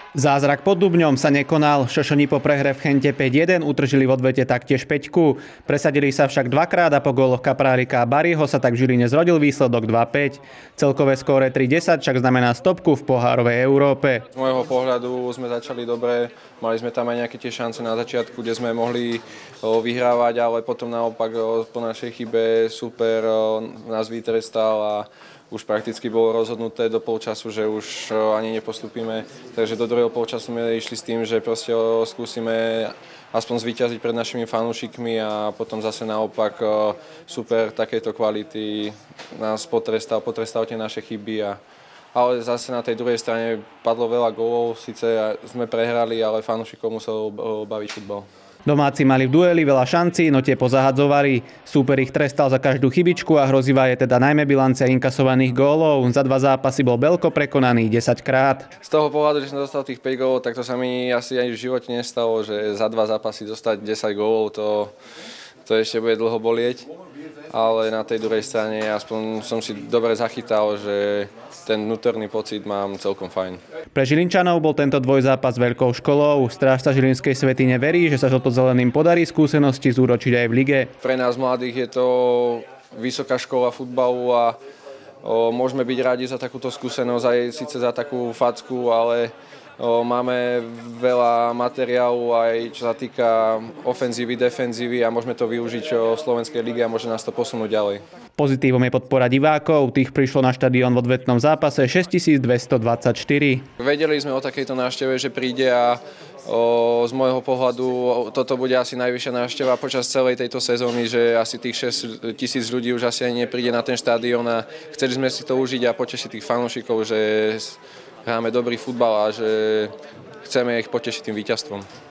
Zázrak pod Dubňom sa nekonal. Šošoni po prehre v Chente 5-1 utržili v odvete taktiež 5. Presadili sa však dvakrát a po góloch Kaprálika a Bariho sa tak v Žiline zrodil výsledok 2-5. Celkové skóre 3-10 však znamená stopku v pohárovej Európe. Z môjho pohľadu sme začali dobre, mali sme tam aj nejaké tie šance na začiatku, kde sme mohli vyhrávať, ale potom naopak po našej chybe super nás vytrestal a už prakticky bolo rozhodnuté do polčasu, že už ani nepostupíme. Takže do druhého polčasu sme išli s tým, že proste skúsime aspoň zvíťaziť pred našimi fanúšikmi a potom zase naopak super takéto kvality nás potrestal tie naše chyby. Ale zase na tej druhej strane padlo veľa gólov, síce sme prehrali, ale fanúšikov musel baviť futbal. Domáci mali v dueli veľa šancí, no tie pozahadzovali. Súper ich trestal za každú chybičku a hrozivá je teda najmä bilancia inkasovaných gólov. Za 2 zápasy bol Belko prekonaný 10 krát. Z toho pohľadu, že som dostal tých 5 gólov, tak to sa mi asi ani v živote nestalo, že za 2 zápasy dostať 10 gólov, to ešte bude dlho bolieť. Ale na tej druhej strane aspoň som si dobre zachytal, že ten vnútorný pocit mám celkom fajn. Pre Žilinčanov bol tento dvojzápas veľkou školou. Strážca žilinskej Svätyne verí, že sa žltozeleným podarí skúsenosti zúročiť aj v lige. Pre nás mladých je to vysoká škola futbalu a môžeme byť radi za takúto skúsenosť, aj síce za takú facku, ale máme veľa materiálu aj čo sa týka ofenzívy, defenzívy a môžeme to využiť v slovenskej lige a môže nás to posunúť ďalej. Pozitívom je podpora divákov. Tých prišlo na štadión v odvetnom zápase 6224. Vedeli sme o takejto návšteve, že príde a z môjho pohľadu toto bude asi najvyššia návšteva počas celej tejto sezóny, že asi tých 6 000 ľudí už asi ani nepríde na ten štadión a chceli sme si to užiť a potešiť tých fanúšikov, že hráme dobrý futbal a že chceme ich potešiť tým víťazstvom.